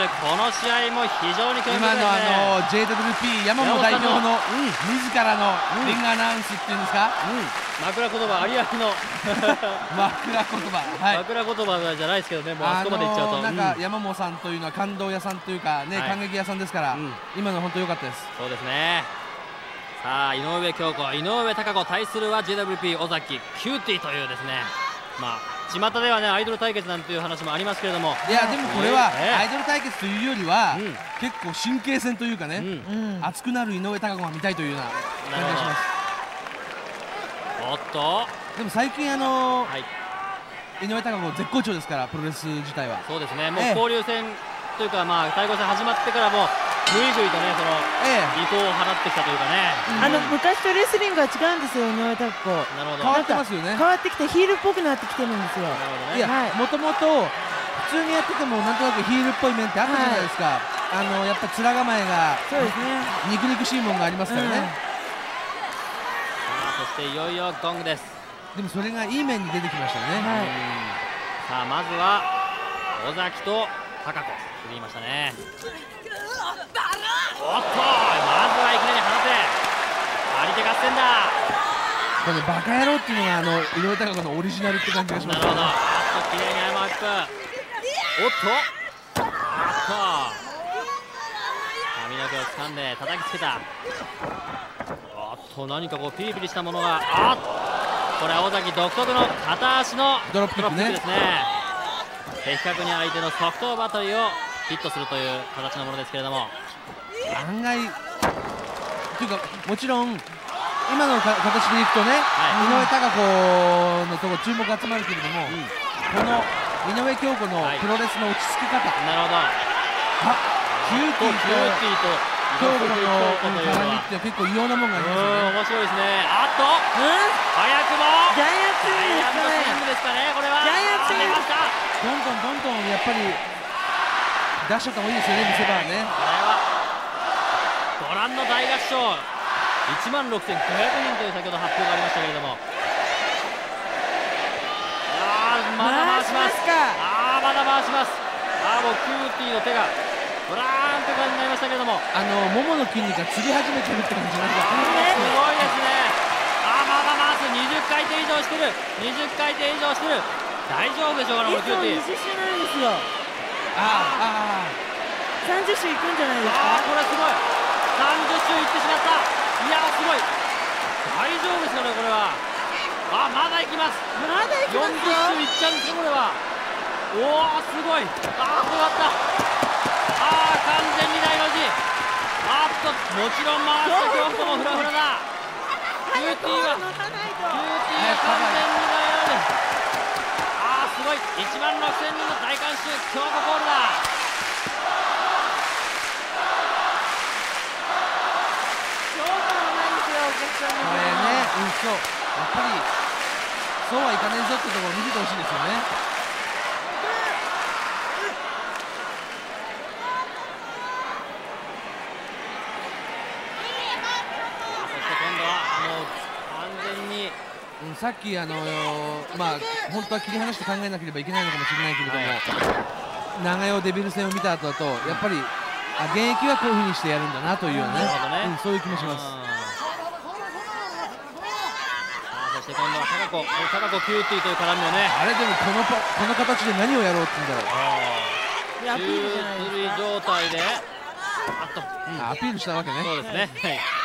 この試合も非常に興味今深いですね。 のJWP 山本代表の自らのリングアナウンスっていうんですか、 枕言葉、ありありの枕言葉、はい、 枕言葉じゃないですけどね、もうあそこまでいっちゃうと、 なんか山本さんというのは感動屋さんというかね、感激屋さんですから、今の本当良かったです。 そうですね。さあ井上京子、井上貴子対するは JWP 尾崎キューティーというですね、まあ巷ではねアイドル対決なんていう話もありますけれども、 いやでもこれはアイドル対決というよりは、結構神経戦というかね、熱くなる井上貴子が見たいというような感じがします。 おっとでも最近井上貴子絶好調ですから、プロレス自体は。 そうですね、もう交流戦というか、対抗戦始まってからもぐいぐいとね、その意向を払ってきたというかね、 昔とレスリングが違うんですよ、井上貴子。 なるほど、 変わってますよね。 変わってきてヒールっぽくなってきてるんですよ。 いや、もともと普通にやっててもなんとなくヒールっぽい面ってあったじゃないですか。やっぱ面構えが肉々しいものがありますからね。さあそしていよいよゴングです。 でもそれがいい面に出てきましたね。 さあまずは尾崎と貴子振りましたね。おっと、まずはいきなり放て張り手合戦だ。 これバカ野郎っていうのが井上貴子のオリジナルって感じがします。 なるほど、きれいにアイムアップ。おっと髪の毛を掴んで叩きつけた。おっと何かこうピリピリしたものが、これは尾崎独特の片足のドロップキックですね。的確に相手のソフトバトリーをヒットするという形のものですけれども、 案外というか、もちろん今の形でいくとね、井上貴子のところ注目が集まるけれども、この井上京子のプロレスの落ち着き方、 なるほど、 キューティーと京子の絡みって結構異様なものがありますよね。 面白いですね。早くもジャイアンツスイングですかね、これは。 ジャイアンツイング出ました。 どんどんやっぱり出しちゃった方がいいですよね、見せ場はね。 ご覧の大合唱、16,900人という先ほど発表がありましたけれども、まだ回します。まだ回します。もうキューティーの手がブラーンという感じになりましたけれども、 ももの筋肉がつり始めてるって感じなんだ。 すごいですね。まだ回す。20回転以上してる。20回転以上してる。大丈夫でしょうかね、このキューティー。 20周なんですよ。30周いくんじゃないですか。 これすごい。30周いってしまった。いやすごい。大丈夫ですかね、これは。まだいきます。 まだいきますよ。 40周いっちゃうんですか、これは。すごい。すごかった。完全に大の字。もちろん回した京子もフラフラだ。キューティーは完全に大の字。すごい。16,000人の大観衆、京子コールだ。 これね、そう、やっぱりそうはいかねえぞってところを見せてほしいですよね。 そして今度は完全に、 さっき本当は切り離して考えなければいけないのかもしれないけれども、長与デビル戦を見た後だとやっぱり現役はこういうふうにしてやるんだなというようなね、そういう気もします。 そして今度は貴子キューティーという絡みをね、 でもこの形で何をやろうって言うんだろう。 中釣り状態でアピールしたわけね。 そうですね、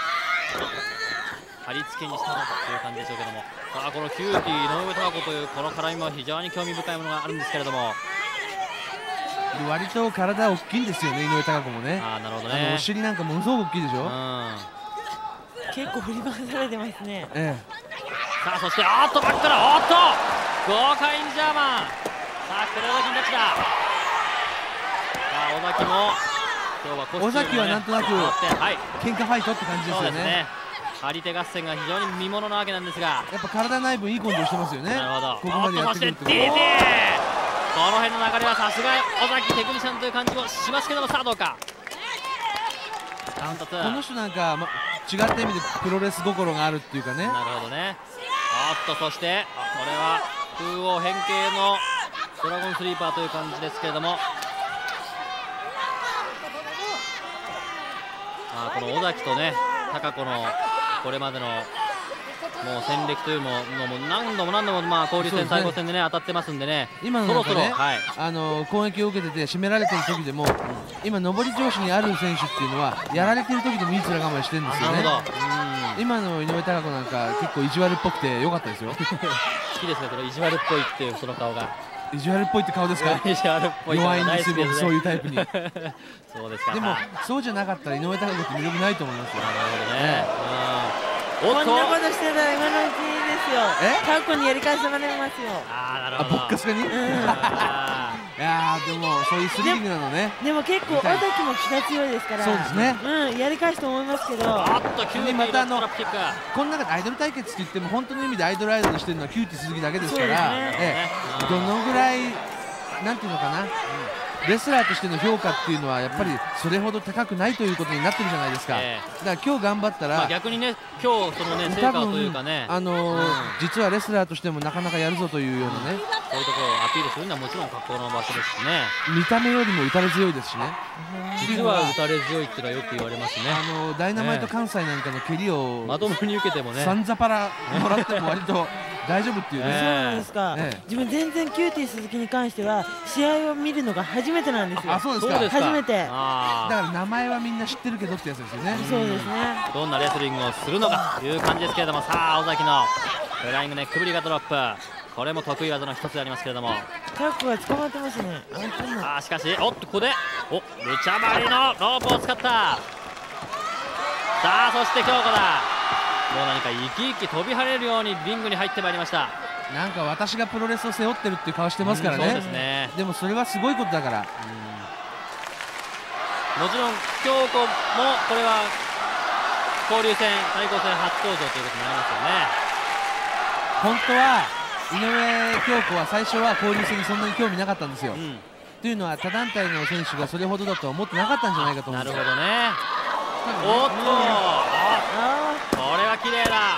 貼り付けにしたという感じでしょうけども、このキューティー井上貴子というこの絡みも非常に興味深いものがあるんですけれども、 割と体大きいんですよね、井上貴子もね。 なるほどね。 お尻なんかものすごく大きいでしょ。 結構振り回されてますね。 そしてバックから豪快にジャーマン。クレオキンタッチだ。尾崎も今日は尾崎はなんとなく喧嘩ファイトって感じですよね。 張り手合戦が非常に見ものなわけなんですが、 やっぱ体内分いい根性してますよね。 なるほど。 ここまでやってくるってこと。 この辺の流れはさすが尾崎テクニシャンという感じもしますけども、どうか。 この人なんか違った意味でプロレス心があるっていうかね。 なるほどね。そしてこれは風王変形のドラゴンスリーパーという感じですけれども、 この尾崎とね高子のこれまでのもう戦歴というのも何度も交流戦、対抗戦でね当たってますんでね、 今の中で攻撃を受けてて締められてる時でも、今上り調子にある選手っていうのはやられてる時でもいい面構えしてるんですよね。今の井上貴子なんか結構意地悪っぽくて良かったですよ。 好きですね、その意地悪っぽいっていうその顔が。 意地悪っぽいって顔ですか。 意地悪っぽい弱いんですよ、僕そういうタイプに。 そうですか。 でもそうじゃなかったら井上貴子って魅力ないと思いますよ。 なるほどね。 こんなことしてたら今のうちですよ。過去にやり返してもらいますよ。 なるほど。 ボッカスカに。いやでもそういうスリリングなのね。 でも結構尾崎も気が強いですから。 そうですね。 やり返すと思いますけど。 急にまたこの中でアイドル対決って言っても本当の意味でアイドルしてるのはキューティー鈴木だけですから、どのぐらいなんていうのかな。レスラーとしての評価っていうのはやっぱりそれほど高くないということになってるじゃないですか。だから今日頑張ったら逆にね今日そのね成果というかね実はレスラーとしてもなかなかやるぞというようなねそういうところをアピールするのはもちろん格好の場所ですしね、 見た目よりも打たれ強いですしね。 実は打たれ強いっていうのはよく言われますね。 ダイナマイト関西なんかの蹴りをまともに受けてもねさんざぱらもらっても割と大丈夫っていうね。 そうなんですか。自分全然キューティー鈴木に関しては試合を見るのが初めてなんですよ。 あ、そうですか。 初めて。だから名前はみんな知ってるけどってやつですよね。 そうですね。 どんなレスリングをするのかという感じですけれども、さあ尾崎のフライングネックブリガドロップ、これも得意技の一つでありますけれども、 タックが捕まってますね。 しかしここでルチャマリのロープを使った。さあそして京子だ。もう何か生き生き飛び跳ねるようにリングに入ってまいりました。 なんか私がプロレスを背負ってるっていう顔してますからね。 そうですね。 でもそれはすごいことだから。 もちろん京子もこれは交流戦対抗戦初登場ということになりますよね。 本当は井上京子は最初は交流戦にそんなに興味なかったんですよ。というのは他団体の選手がそれほどだとは思ってなかったんじゃないかと思うんですよ。 なるほどね。おっとこれは綺麗だ。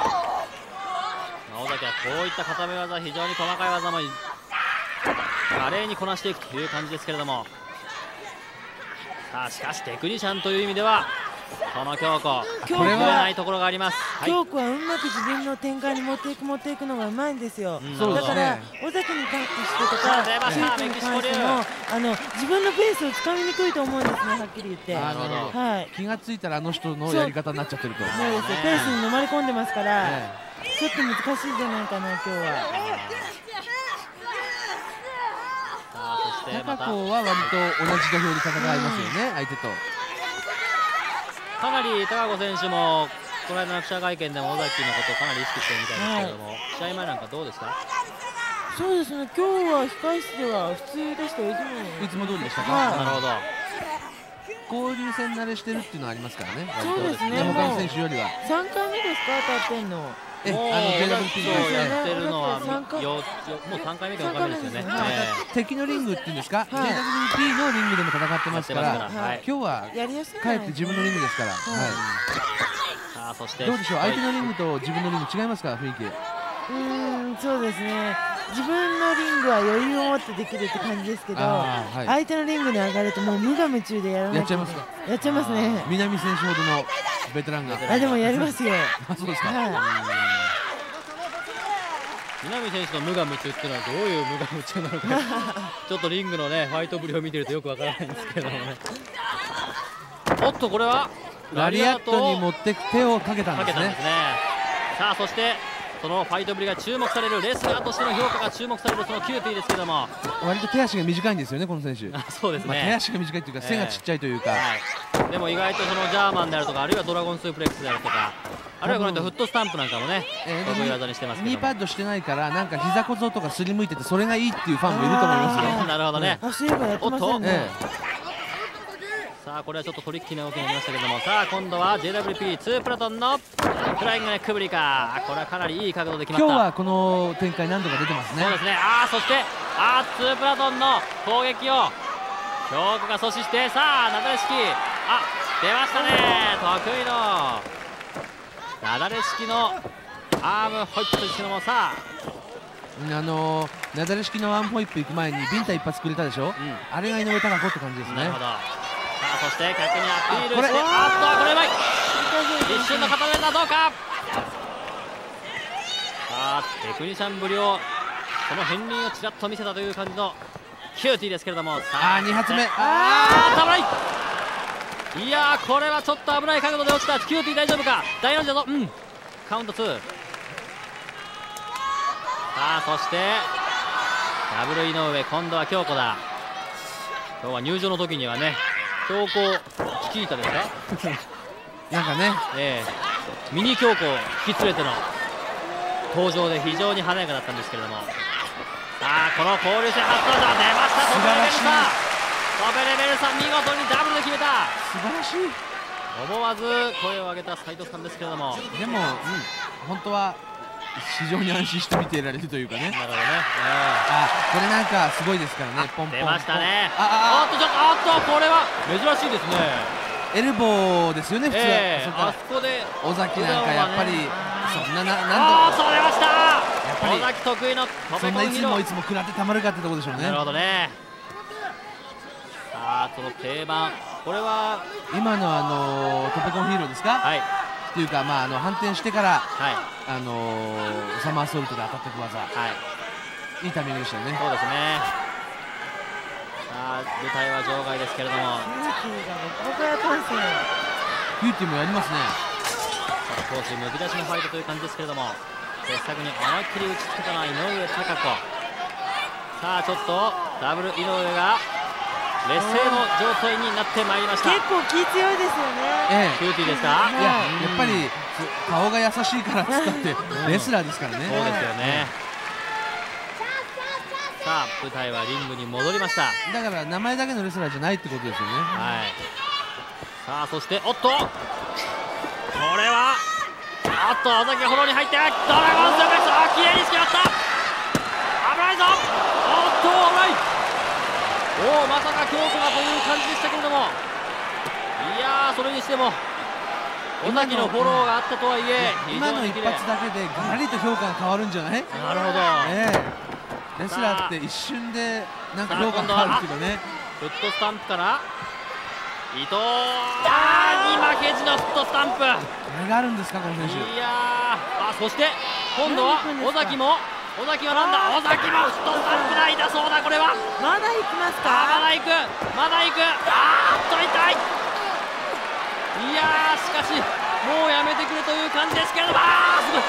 尾崎はこういった固め技、非常に細かい技も華麗にこなしていくという感じですけれども、さあしかしテクニシャンという意味ではこの京子これはないところがあります。 京子はうまく自分の展開に持っていくのがうまいんですよ。だから尾崎に関してとかシュートに関しても自分のペースをつかみにくいと思うんですね、はっきり言って。 気がついたらあの人のやり方になっちゃってると。 そうですよ、ペースに飲まれ込んでますから、ちょっと難しいんじゃないかな今日は。 高子は割と同じ土俵で戦いますよね、相手と。 かなり高子選手もこの間の記者会見でも尾崎のことをかなり意識してるみたいですけれども、試合前なんかどうですか？ そうですね、今日は控室では普通でしたよ。 いつも通りでしたか？ なるほど。 交流戦慣れしてるっていうのはありますからね。 そうですね。 他の選手よりは。 3回目ですか当たってんの。 JWP やってるのはもう3回目か4回目ですよね。 敵のリングっていうんですか、JWP のリングでも戦ってますから、今日はかえって自分のリングですから。 さあそしてどうでしょう、相手のリングと自分のリング違いますか、雰囲気。 そうですね、自分のリングは余裕を持ってできるって感じですけど、相手のリングに上がるともう無我夢中でやっちゃいますか。やっちゃいますね。 南選手ほどのベテランが。 でもやりますよ。 そうですか。 南選手の無我夢中っていうのはどういう無我夢中なのかちょっとリングのねファイトぶりを見てるとよくわからないんですけれどもね。おっとこれはラリアットに持って手をかけたんですね。 さあそしてそのファイトぶりが注目される、レスラーとしての評価が注目されるそのキューティーですけども、 割と手足が短いんですよねこの選手。 そうですね、 手足が短いというか背がちっちゃいというか、 でも意外とそのジャーマンであるとか、あるいはドラゴンスープレックスであるとか、あるいはこの人フットスタンプなんかもね得意技にしてますけども、 ニーパッドしてないからなんか膝小僧とかすりむいててそれがいいっていうファンもいると思いますよ。 なるほどね。 おっとさあこれはちょっとトリッキーな動きになりましたけども、さあ今度は JWP2 プラトンのフライングネックブリカー、これはかなりいい角度できました。 今日はこの展開何度か出てますね。 そうですね。そして2プラトンの攻撃を京子が阻止して、さあなだれ式出ましたね。得意のなだれ式のアームホイップですけども、さなだれ式のアームホイップ行く前にビンタ一発くれたでしょ、あれが井上貴子って感じですね。 なるほど。 あそして逆にアピールして、これうまい。一瞬の固めだ、どうか。さあテクニシャンぶりを、その片鱗をちらっと見せたという感じのキューティーですけれども、さあ 2発目、 危ない。いやー、これはちょっと危ない角度で落ちた。キューティー大丈夫か。第4次だぞ。カウント2。さあそしてダブル井上、今度は京子だ。今日は入場の時にはね、京子チキータですかなんかね、 ミニ京子を引き連れての登場で非常に華やかだったんですけれども、さあこの交流戦初登場出ました。トベレベルサ、トベレベルサ見事にダブルで決めた。 素晴らしい。 思わず声を上げた斉藤さんですけれども、 でも、本当は非常に安心して見ていられるというかね。 なるほどね。 これなんかすごいですからね。ポンポン出ましたね。 ちょっとこれは珍しいですね。 エルボーですよね、普通は。 あそこで尾崎なんかやっぱりそんな何度そう出ました。 やっぱり尾崎得意のそんないつも食らってたまるかってところでしょうね。 なるほどね。さあその定番、これは今のトペコンヒーローですか。 はい。 っていうか反転してからはい。 サマーソルトで当たっていく技。はい。いいタイミングでしたよね。 そうですね。さあ舞台は場外ですけれども。 キューティーもやりますね。 さあ攻守むき出しのファイトという感じですけれども、傑作に思いっきり打ちつけたのは井上貴子。さあちょっとダブル井上が劣勢の状態になってまいりました。 結構気強いですよね。 キューティーですか。 いややっぱり顔が優しいからっつったってレスラーですからね。 そうですよね。さあ舞台はリングに戻りました。 だから名前だけのレスラーじゃないってことですよね。 はい。さあそしてこれは尾崎がフォローに入ってドラゴンスープレックス、きれいに決まった。危ないぞ。危ない。まさか京子がという感じでしたけれども、いやそれにしても尾崎のフォローがあったとはいえ、 今の一発だけでガラリと評価が変わるんじゃない。 なるほど。 レスラーって一瞬でなんか評価が変わるっていうかね。 フットスタンプから伊藤に負けじのフットスタンプ。これがあるんですかこの選手。 いやそして今度は尾崎はなんだ。尾崎もフットスタンプないだそうだ。これはまだ行きますか。 まだ行く。痛い。いやしかしもうやめてくれという感じですけれども、すごい。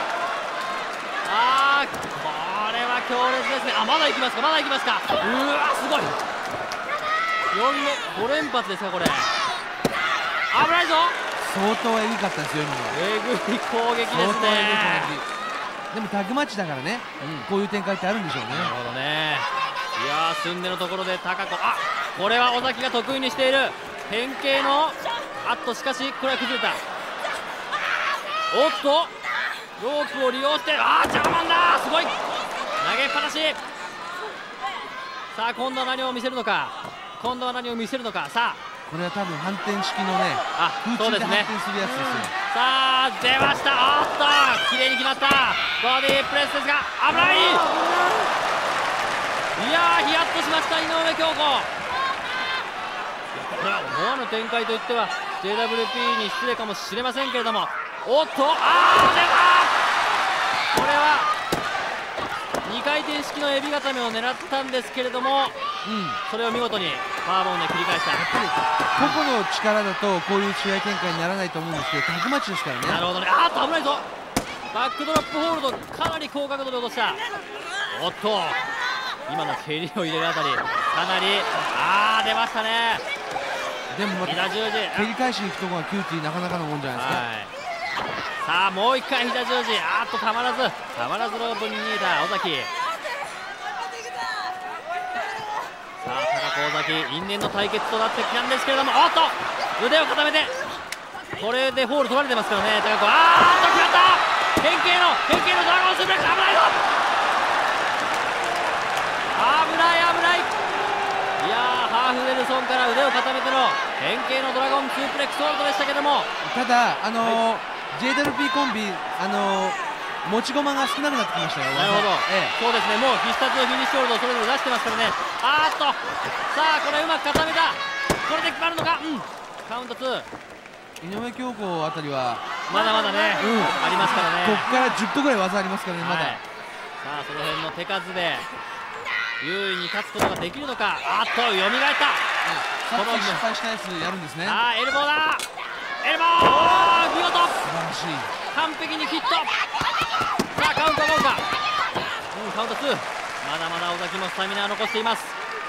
これは強烈ですね。まだ行きますか。うわすごい。5連発ですかこれ。危ないぞ。 相当エグかったですよ今の。 えぐい攻撃ですね。 でもタッグマッチだからね、こういう展開ってあるんでしょうね。 なるほどね。いやすんでのところで高子、これは尾崎が得意にしている変形のしかしこれは崩れた。ロープを利用してジャーマンだ。すごい投げっぱなし。さあ今度は何を見せるのか。さあこれは多分反転式のね、空中で反転するやつですよ。 さあ出ました。綺麗に決まったボディープレスですが危ない。いやヒヤッとしました井上京子。これは思わぬ展開といっては JWP に失礼かもしれませんけれども、出た。これは2回転式のエビ固めを狙ったんですけれども、それを見事にパワーボムで繰り返した。 やっぱり個々の力だとこういう試合展開にならないと思うんですけど、タッグマッチですからね。 なるほどね。危ないぞ。バックドロップホールドかなり高角度で落とした。今の蹴りを入れるあたりかなり出ましたね。 でもまた膝十字蹴り返しに行くところがキューティーなかなかのもんじゃないですか。 さあもう一回膝十字たまらずロープに逃げた尾崎。さあ高子尾崎因縁の対決となってきたんですけれども、腕を固めてこれでホール取られてますからね。高子決まった。変形のドラゴンスープレックス。危ないぞ。危ない。いやハーフネルソンから腕を固めての変形のドラゴンスープレックスホールドでしたけども、 ただJWP コンビ持ち駒が少なくなってきましたよ。 なるほど、そうですね。もう必殺のフィニッシュホールドをそれぞれ出してますからね。さあこれうまく固めた。これれで決まるのか。カウント2。 井上京子あたりはまだまだね、ありますからね。 ここから10個ぐらい技ありますからね、まだ。 さあその辺の手数で優位に立つことができるのか。蘇った。 さっき失敗したやつやるんですね。 エルボーだ。エルボー、見事、 素晴らしい、 完璧にヒット。さあカウントどうか。カウント2。まだまだ尾崎もスタミナを残しています。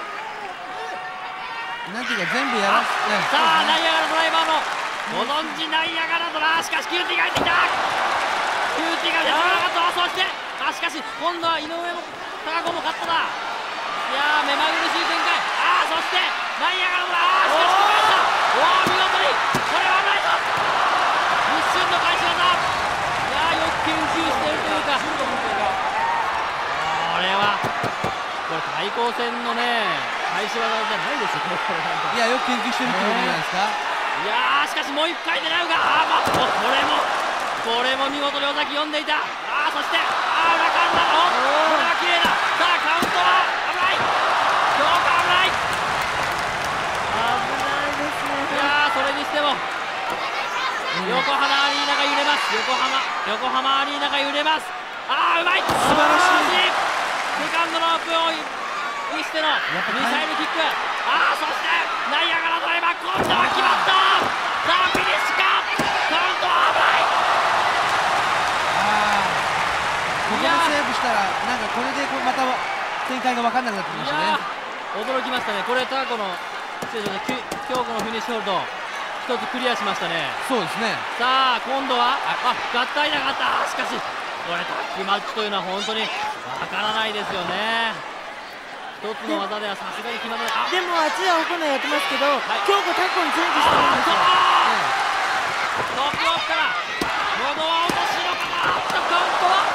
なんていうか全部やらす、 さあナイアガラドライバーのご存知ナイアガラドラ、しかしキューティーが入ってきた。キューティーが出てこなかった。そしてしかし今度は井上も高子も勝ったな。いやー目まぐるしい展開。そしてナイアガラドラ、しかし決まった。見事にこれはないぞ。一瞬の返し技。いやーよく研究しているというか、これは対抗戦のね返し技じゃないですよ。 いやよく研究してるってことじゃないですか。 いやーしかしもう一回狙うが、これも見事に尾崎読んでいた。そして裏かんだの、これは綺麗だ。さあカウントは危ない。強化危ない。 ですね。 いやーそれにしても横浜アリーナが揺れます。横浜アリーナが揺れます。うまい、素晴らしい。 セカンドのオープンをにしてのミサイルキック。そしてナイアガラドライバー、今度は決まった。さあフィニッシュか。カウントは危ない。 ここでセーブしたらなんかこれでまた展開が分かんなくなってきましたね。 驚きましたね。これタコの京子のフィニッシュホールド一つクリアしましたね。 そうですね。 さあ今度は合体なかった。しかしこれタッグマッチというのは本当にわからないですよね。一つの技ではさすがに決まらない。 でもあっちは行いやってますけど、京子タコにチェンジしてるんですよ。 トップオフから喉は落としのかな。カウントは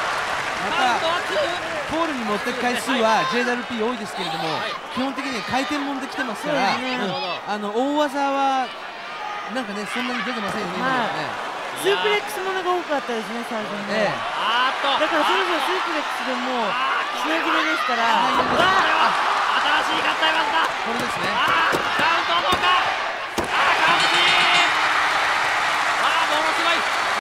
ポールに持っていく回数は JWP 多いですけれども、基本的には回転もんできてますから、大技はなんかねそんなに出てませんよね。 スープレックスものが多かったですね、最初に。だからそろそろスープレックスでもう品切れですから。 新しい合体技だ。 これですね。